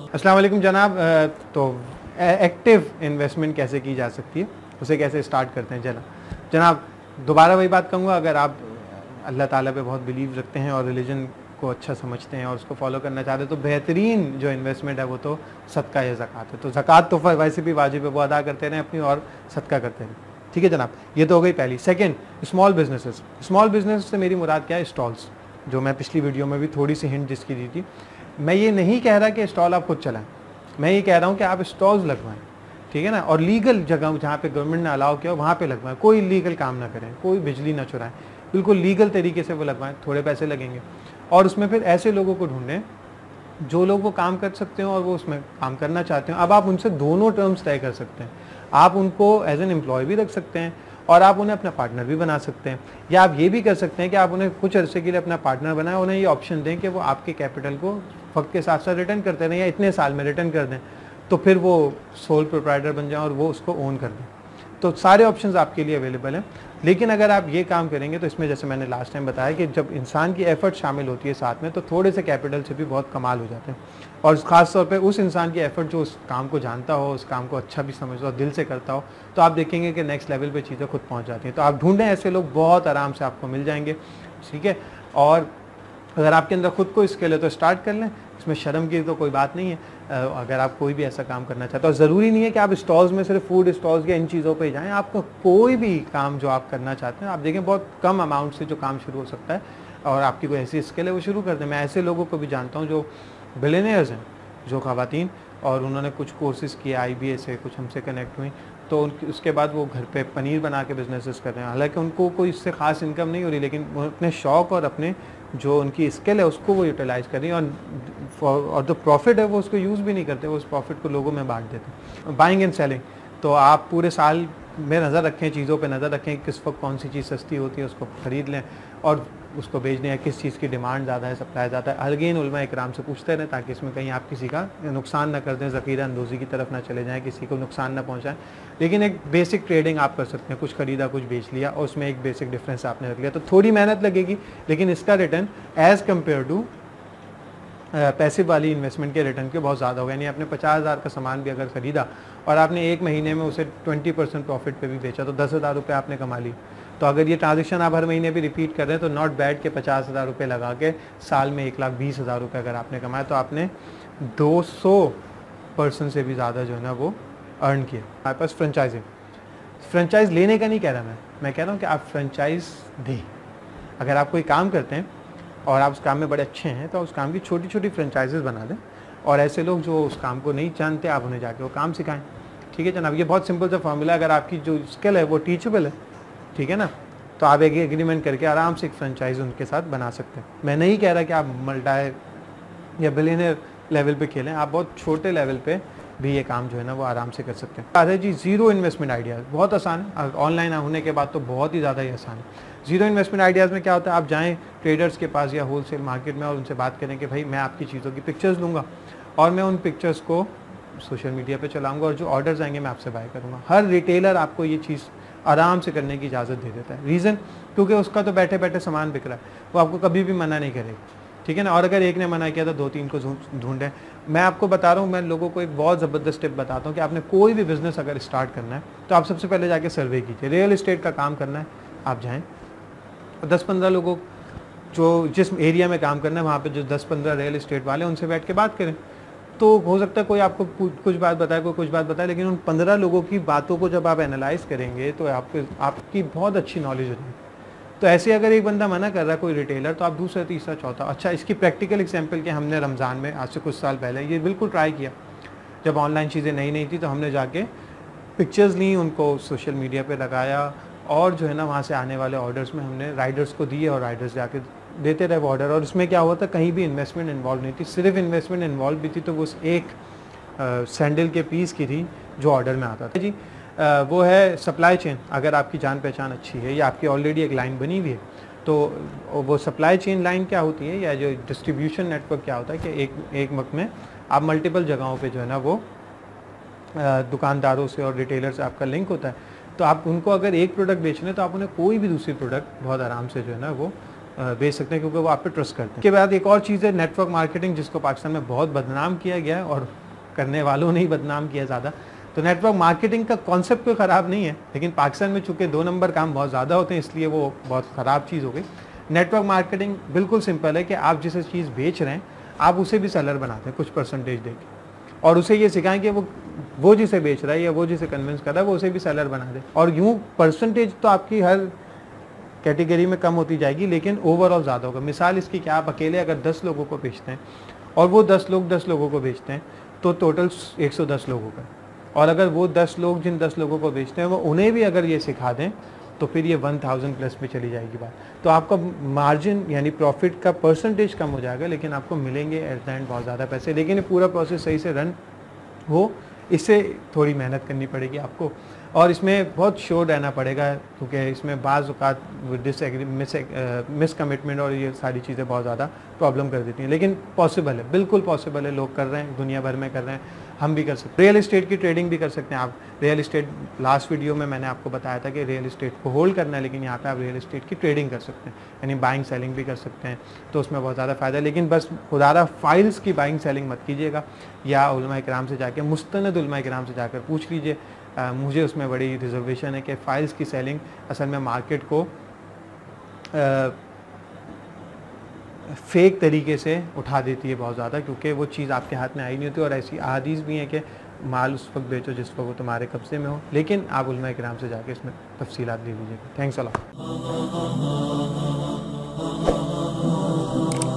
अस्सलाम वालेकुम जनाब। तो एक्टिव इन्वेस्टमेंट कैसे की जा सकती है, उसे कैसे स्टार्ट करते हैं जनाब। दोबारा वही बात कहूँगा, अगर आप अल्लाह ताला पे बहुत बिलीव रखते हैं और रिलीजन को अच्छा समझते हैं और उसको फॉलो करना चाहते हैं, तो बेहतरीन जो इन्वेस्टमेंट है वो तो सदका या ज़कात है। तो ज़कात तो वैसे भी वाजिब है, वो अदा करते रहें अपनी, और सदका करते रहें। ठीक है जनाब, ये तो हो गई पहली। Second, small businesses. Small business से मेरी मुराद क्या है? स्टॉल्स, जो मैं पिछली वीडियो में भी थोड़ी सी हिंट जिसकी दी थी। मैं ये नहीं कह रहा कि स्टॉल आप खुद चलाएं, मैं ये कह रहा हूँ कि आप स्टॉल्स लगवाएं, ठीक है ना, और लीगल जगह जहाँ पे गवर्नमेंट ने अलाउ किया वहाँ पे लगवाएं। कोई लीगल काम ना करें, कोई बिजली ना चुराएं, बिल्कुल लीगल तरीके से वो लगवाएं। थोड़े पैसे लगेंगे, और उसमें फिर ऐसे लोगों को ढूंढें जो लोग वो काम कर सकते हैं और वो उसमें काम करना चाहते हैं। अब आप उनसे दोनों टर्म्स तय कर सकते हैं। आप उनको एज एन एम्प्लॉय भी रख सकते हैं और आप उन्हें अपना पार्टनर भी बना सकते हैं, या आप ये भी कर सकते हैं कि आप उन्हें कुछ अरसे के लिए अपना पार्टनर बनाएं, उन्हें ये ऑप्शन दें कि वो आपके कैपिटल को वक्त के साथ साथ रिटर्न करते रहें, या इतने साल में रिटर्न कर दें, तो फिर वो सोल प्रोप्राइटर बन जाएं और वो उसको ओन कर दें। तो सारे ऑप्शंस आपके लिए अवेलेबल हैं। लेकिन अगर आप ये काम करेंगे तो इसमें, जैसे मैंने लास्ट टाइम बताया, कि जब इंसान की एफर्ट शामिल होती है साथ में, तो थोड़े से कैपिटल से भी बहुत कमाल हो जाते हैं। और ख़ास तौर पे उस इंसान की एफर्ट जो उस काम को जानता हो, उस काम को अच्छा भी समझता हो, दिल से करता हो, तो आप देखेंगे कि नेक्स्ट लेवल पे चीज़ें खुद पहुंच जाती हैं। तो आप ढूंढें ऐसे लोग, बहुत आराम से आपको मिल जाएंगे। ठीक है, और अगर आपके अंदर खुद को स्किल है तो स्टार्ट कर लें, इसमें शर्म की तो कोई बात नहीं है। अगर आप कोई भी ऐसा काम करना चाहते हो, और ज़रूरी नहीं है कि आप स्टॉल्स में सिर्फ फूड स्टॉल्स या इन चीज़ों पे जाएं। आपको कोई भी काम जो आप करना चाहते हैं, आप देखें बहुत कम अमाउंट से जो काम शुरू हो सकता है, और आपकी कोई ऐसी स्किल है वो शुरू कर दें। मैं ऐसे लोगों को भी जानता हूँ जो बिलियनियर्स हैं, जो ख़वातीन, और उन्होंने कुछ कोर्सेज़ किए IBA से, कुछ हमसे कनेक्ट हुई, तो उसके बाद वो घर पे पनीर बना के बिजनेसेस कर रहे हैं। हालांकि उनको कोई इससे ख़ास इनकम नहीं हो रही, लेकिन वो अपने शौक़ और अपने जो उनकी स्किल है उसको वो यूटिलाइज़ कर रही है, और जो प्रॉफिट है वो उसको यूज़ भी नहीं करते, वो उस प्रॉफिट को लोगों में बांट देते हैं। बाइंग एंड सेलिंग, तो आप पूरे साल में नज़र रखें, चीज़ों पे नज़र रखें, किस वक्त कौन सी चीज़ सस्ती होती है उसको ख़रीद लें और उसको बेच दें, या किस चीज़ की डिमांड ज़्यादा है, सप्लाई ज़्यादा है। अगेन उलमा इकराम से पूछते रहें, ताकि इसमें कहीं आप किसी का नुकसान ना कर दें, ज़ख़ीरा अंदोज़ी की तरफ ना चले जाएँ, किसी को नुकसान ना पहुँचाएँ। लेकिन एक बेसिक ट्रेडिंग आप कर सकते हैं, कुछ ख़रीदा कुछ बेच लिया, और उसमें एक बेसिक डिफरेंस आपने रख लिया। तो थोड़ी मेहनत लगेगी, लेकिन इसका return as compared to passive वाली इन्वेस्टमेंट के रिटर्न के बहुत ज़्यादा होगा। यानी आपने 50,000 का सामान भी अगर ख़रीदा और आपने एक महीने में उसे 20% प्रॉफिट पे भी बेचा, तो 10,000 रुपये आपने कमा ली। तो अगर ये ट्रांजेक्शन आप हर महीने भी रिपीट कर रहे हैं, तो नॉट बैड के 50,000 रुपये लगा के साल में 1,20,000 रुपये अगर आपने कमाया, तो आपने 200% से भी ज़्यादा जो है ना वो अर्न किया। हमारे पास फ्रेंचाइज़ लेने का नहीं कह रहा मैं कह रहा हूँ कि आप फ्रेंचाइज़ दें। अगर आप कोई काम करते हैं और आप उस काम में बड़े अच्छे हैं, तो उस काम की छोटी छोटी फ्रेंचाइजेज़ बना दें, और ऐसे लोग जो उस काम को नहीं जानते, आप उन्हें जाके वो काम सिखाएं। ठीक है जनाब, ये बहुत सिंपल सा फॉर्मूला। अगर आपकी जो स्किल है वो टीचेबल है, ठीक है ना, तो आप एक एग्रीमेंट करके आराम से एक फ्रेंचाइज उनके साथ बना सकते हैं। मैं नहीं कह रहा कि आप मल्टाई या बिलियनियर लेवल पे खेलें, आप बहुत छोटे लेवल पे भी ये काम जो है ना वो आराम से कर सकते हैं। अरे जी, ज़ीरो इन्वेस्टमेंट आइडियाज़ बहुत आसान है, ऑनलाइन होने के बाद तो बहुत ही ज़्यादा ही आसान है। ज़ीरो इन्वेस्टमेंट आइडियाज़ में क्या होता है, आप जाएँ ट्रेडर्स के पास या होलसेल मार्केट में और उनसे बात करें कि भाई मैं आपकी चीज़ों की पिक्चर्स लूँगा और मैं उन पिक्चर्स को सोशल मीडिया पे चलाऊँगा, और जो ऑर्डर्स आएंगे मैं आपसे बाय करूँगा। हर रिटेलर आपको ये चीज़ आराम से करने की इजाज़त दे देता है। रीज़न, क्योंकि उसका तो बैठे बैठे सामान बिक रहा है, वो आपको कभी भी मना नहीं करेगा। ठीक है ना, और अगर एक ने मना किया तो 2-3 को ढूंढें। मैं आपको बता रहा हूँ, मैं लोगों को एक बहुत ज़बरदस्त टिप बताता हूँ कि आपने कोई भी बिज़नेस अगर स्टार्ट करना है, तो आप सबसे पहले जाके सर्वे कीजिए। रियल इस्टेट का काम करना है, आप जाएँ 10-15 लोगों जो जिस एरिया में काम करना है वहाँ पे जो 10-15 रियल इस्टेट वाले, उनसे बैठ के बात करें। तो हो सकता है कोई आपको कुछ बात बताए, कोई कुछ बात बताए, लेकिन उन 15 लोगों की बातों को जब आप एनालाइज करेंगे तो आपकी बहुत अच्छी नॉलेज हो जाएगी। तो ऐसे अगर एक बंदा मना कर रहा है कोई रिटेलर, तो आप दूसरा, तीसरा, चौथा। अच्छा, इसकी प्रैक्टिकल एग्जांपल के हमने रमज़ान में आज से कुछ साल पहले ये बिल्कुल ट्राई किया। जब ऑनलाइन चीज़ें नई थी, तो हमने जाके पिक्चर्स ली, उनको सोशल मीडिया पे लगाया, और जो है ना वहाँ से आने वाले ऑर्डर्स में हमने राइडर्स को दिए, और राइडर्स जाके देते रहे वो ऑर्डर। और उसमें क्या हुआ था, कहीं भी इन्वेस्टमेंट इन्वॉल्व नहीं थी, सिर्फ इन्वेस्टमेंट इन्वॉल्व भी थी तो वो उस एक सैंडल के पीस की थी जो ऑर्डर में आता था जी। वो है सप्लाई चेन। अगर आपकी जान पहचान अच्छी है या आपकी ऑलरेडी एक लाइन बनी हुई है, तो वो सप्लाई चेन लाइन क्या होती है, या जो डिस्ट्रीब्यूशन नेटवर्क क्या होता है कि एक वक्त में आप मल्टीपल जगहों पे जो है ना वो दुकानदारों से और रिटेलर से आपका लिंक होता है। तो आप उनको अगर एक प्रोडक्ट बेच रहे हैं, तो आप उन्हें कोई भी दूसरी प्रोडक्ट बहुत आराम से जो है ना वो बेच सकते हैं क्योंकि वो आप पे ट्रस्ट करते हैं। इसके बाद एक और चीज़ है नेटवर्क मार्केटिंग, जिसको पाकिस्तान में बहुत बदनाम किया गया है और करने वालों ने ही बदनाम किया ज़्यादा। तो नेटवर्क मार्केटिंग का कॉन्सेप्ट कोई ख़राब नहीं है, लेकिन पाकिस्तान में चूँकि 2 नंबर काम बहुत ज़्यादा होते हैं इसलिए वो बहुत ख़राब चीज़ हो गई। नेटवर्क मार्केटिंग बिल्कुल सिंपल है कि आप जिस चीज़ बेच रहे हैं आप उसे भी सेलर बनाते हैं कुछ परसेंटेज दे के, और उसे ये सिखाएं कि वो जिसे बेच रहा है या वो जिसे कन्विंस कर रहा है वो उसे भी सेलर बना दे। और यूँ परसेंटेज तो आपकी हर कैटेगरी में कम होती जाएगी लेकिन ओवरऑल ज़्यादा होगा। मिसाल इसकी क्या, आप अकेले अगर 10 लोगों को बेचते हैं और वो 10 लोग 10 लोगों को बेचते हैं तो टोटल 110 लोगों का, और अगर वो 10 लोग जिन 10 लोगों को बेचते हैं वो उन्हें भी अगर ये सिखा दें तो फिर ये 1000 प्लस में चली जाएगी बात। तो आपका मार्जिन यानी प्रॉफिट का परसेंटेज कम हो जाएगा लेकिन आपको मिलेंगे एट द एंड बहुत ज़्यादा पैसे। लेकिन ये पूरा प्रोसेस सही से रन हो, इससे थोड़ी मेहनत करनी पड़ेगी आपको, और इसमें बहुत श्योर रहना पड़ेगा क्योंकि इसमें बाज़ औक़ात मिस कमिटमेंट और ये सारी चीज़ें बहुत ज़्यादा प्रॉब्लम कर देती हैं। लेकिन पॉसिबल है, बिल्कुल पॉसिबल है, लोग कर रहे हैं, दुनिया भर में कर रहे हैं, हम भी कर सकते हैं। रियल इस्टेट की ट्रेडिंग भी कर सकते हैं आप। रियल इस्टेट लास्ट वीडियो में मैंने आपको बताया था कि रियल इस्टेट को होल्ड करना है, लेकिन यहाँ पे आप रियल इस्टेट की ट्रेडिंग कर सकते हैं, यानी बाइंग सेलिंग भी कर सकते हैं, तो उसमें बहुत ज़्यादा फ़ायदा है। लेकिन बस खुदारा फाइल्स की बाइंग सेलिंग मत कीजिएगा, या उलमा इकराम से जाके, मुस्तनद उलमा इकराम से जाकर पूछ लीजिए। मुझे उसमें बड़ी रिजर्वेशन है कि फ़ाइल्स की सेलिंग असल में मार्केट को फेक तरीके से उठा देती है बहुत ज़्यादा, क्योंकि वो चीज़ आपके हाथ में आई नहीं होती। और ऐसी अहादीस भी हैं कि माल उस वक्त बेचो जिस वक्त वो तुम्हारे कब्ज़े में हो, लेकिन आप उलमा इकराम से जाके इसमें तफसीलात ले लीजिएगा। Thanks a lot.